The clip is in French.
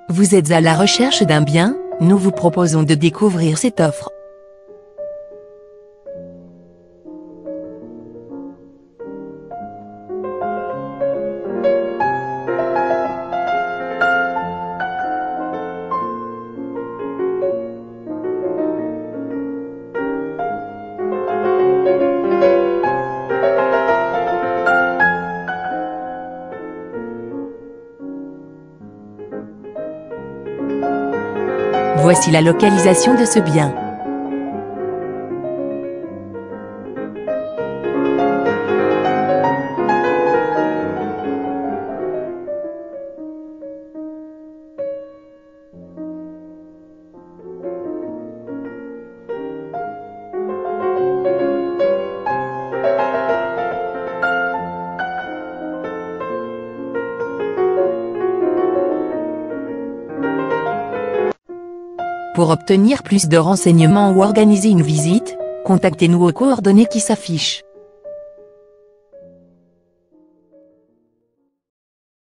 Vous êtes à la recherche d'un bien? Nous vous proposons de découvrir cette offre. Voici la localisation de ce bien. Pour obtenir plus de renseignements ou organiser une visite, contactez-nous aux coordonnées qui s'affichent.